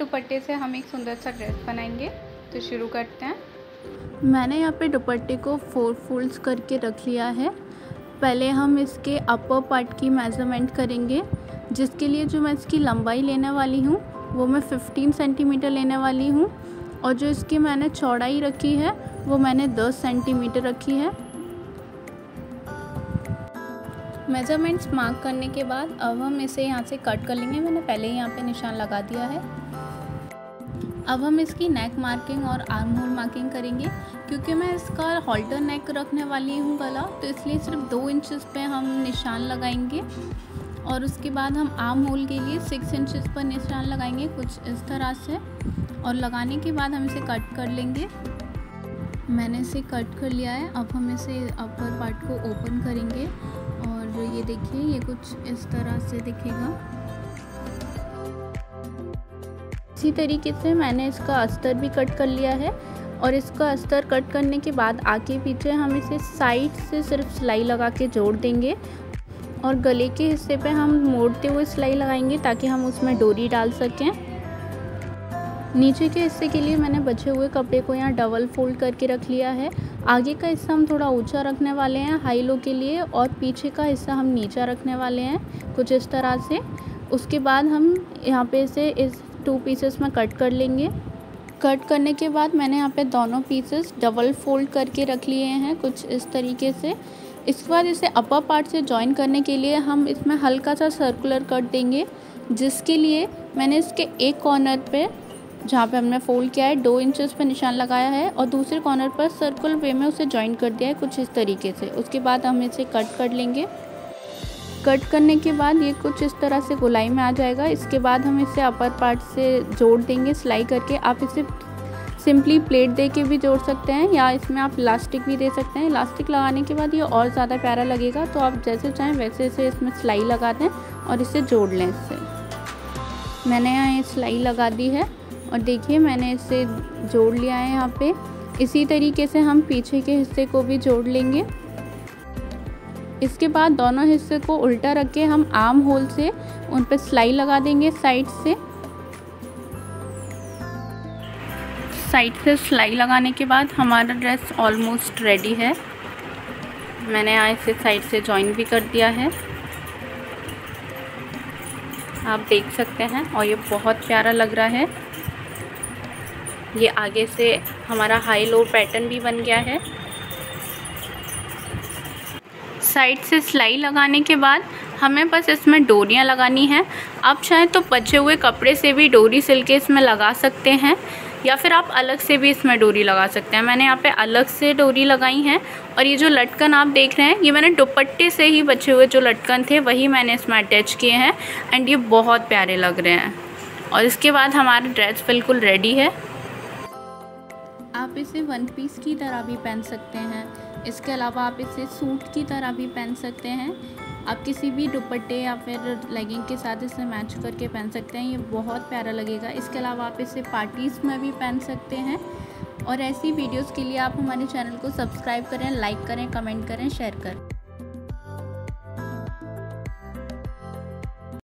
दुपट्टे से हम एक सुंदर सा ड्रेस बनाएंगे। तो शुरू करते हैं। मैंने यहाँ पे दुपट्टे को 4 फोल्ड्स करके रख लिया है। पहले हम इसके अपर पार्ट की मेज़रमेंट करेंगे, जिसके लिए जो मैं इसकी लंबाई लेने वाली हूँ वो मैं 15 सेंटीमीटर लेने वाली हूँ, और जो इसकी मैंने चौड़ाई रखी है वो मैंने 10 सेंटीमीटर रखी है। मेज़रमेंट्स मार्क करने के बाद अब हम इसे यहाँ से कट कर लेंगे। मैंने पहले ही यहाँ पे निशान लगा दिया है। अब हम इसकी नेक मार्किंग और आर्म होल मार्किंग करेंगे। क्योंकि मैं इसका हॉल्टर नेक रखने वाली हूँ गला, तो इसलिए सिर्फ 2 इंचेस पे हम निशान लगाएंगे, और उसके बाद हम आर्म होल के लिए 6 इंचेस पर निशान लगाएंगे, कुछ इस तरह से। और लगाने के बाद हम इसे कट कर लेंगे। मैंने इसे कट कर लिया है। अब हम इसे अपर पार्ट को ओपन करेंगे, और ये देखिए ये कुछ इस तरह से दिखेगा। इसी तरीके से मैंने इसका अस्तर भी कट कर लिया है, और इसका अस्तर कट करने के बाद आगे पीछे हम इसे साइड से सिर्फ सिलाई लगा के जोड़ देंगे, और गले के हिस्से पे हम मोड़ते हुए सिलाई लगाएंगे ताकि हम उसमें डोरी डाल सकें। नीचे के हिस्से के लिए मैंने बचे हुए कपड़े को यहाँ डबल फोल्ड करके रख लिया है। आगे का हिस्सा हम थोड़ा ऊंचा रखने वाले हैं हाई लो के लिए, और पीछे का हिस्सा हम नीचा रखने वाले हैं, कुछ इस तरह से। उसके बाद हम यहाँ पे इसे इस 2 पीसेस में कट कर लेंगे। कट करने के बाद मैंने यहाँ पे दोनों पीसेस डबल फोल्ड करके रख लिए हैं, कुछ इस तरीके से। इसके बाद इसे अपर पार्ट से जॉइन करने के लिए हम इसमें हल्का सा सर्कुलर कट देंगे, जिसके लिए मैंने इसके एक कॉर्नर पे, जहाँ पे हमने फोल्ड किया है, 2 इंचेस पे निशान लगाया है, और दूसरे कॉर्नर पर सर्कुलर वे में उसे जॉइन कर दिया है, कुछ इस तरीके से। उसके बाद हम इसे कट कर लेंगे। कट करने के बाद ये कुछ इस तरह से गोलाई में आ जाएगा। इसके बाद हम इसे अपर पार्ट से जोड़ देंगे सिलाई करके। आप इसे सिंपली प्लेट दे के भी जोड़ सकते हैं, या इसमें आप इलास्टिक भी दे सकते हैं। इलास्टिक लगाने के बाद ये और ज़्यादा प्यारा लगेगा, तो आप जैसे चाहें वैसे इसे इसमें सिलाई लगा दें और इसे जोड़ लें इससे। मैंने यहाँ ये सिलाई लगा दी है, और देखिए मैंने इसे जोड़ लिया है यहाँ पे। इसी तरीके से हम पीछे के हिस्से को भी जोड़ लेंगे। इसके बाद दोनों हिस्से को उल्टा रख के हम आर्म होल से उन पर सिलाई लगा देंगे साइड से। साइड से सिलाई लगाने के बाद हमारा ड्रेस ऑलमोस्ट रेडी है। मैंने यहाँ इसे साइड से जॉइन भी कर दिया है, आप देख सकते हैं, और ये बहुत प्यारा लग रहा है। ये आगे से हमारा हाई लो पैटर्न भी बन गया है। साइड से सिलाई लगाने के बाद हमें बस इसमें डोरियां लगानी हैं। आप चाहें तो बचे हुए कपड़े से भी डोरी सिल के इसमें लगा सकते हैं, या फिर आप अलग से भी इसमें डोरी लगा सकते हैं। मैंने यहाँ पे अलग से डोरी लगाई हैं, और ये जो लटकन आप देख रहे हैं, ये मैंने दुपट्टे से ही बचे हुए जो लटकन थे वही मैंने इसमें अटैच किए हैं, एंड ये बहुत प्यारे लग रहे हैं। और इसके बाद हमारा ड्रेस बिल्कुल रेडी है। आप इसे 1 पीस की तरह भी पहन सकते हैं। इसके अलावा आप इसे सूट की तरह भी पहन सकते हैं। आप किसी भी दुपट्टे या फिर लेगिंग के साथ इसे मैच करके पहन सकते हैं, ये बहुत प्यारा लगेगा। इसके अलावा आप इसे पार्टीज़ में भी पहन सकते हैं। और ऐसी वीडियोस के लिए आप हमारे चैनल को सब्सक्राइब करें, लाइक करें, कमेंट करें, शेयर करें।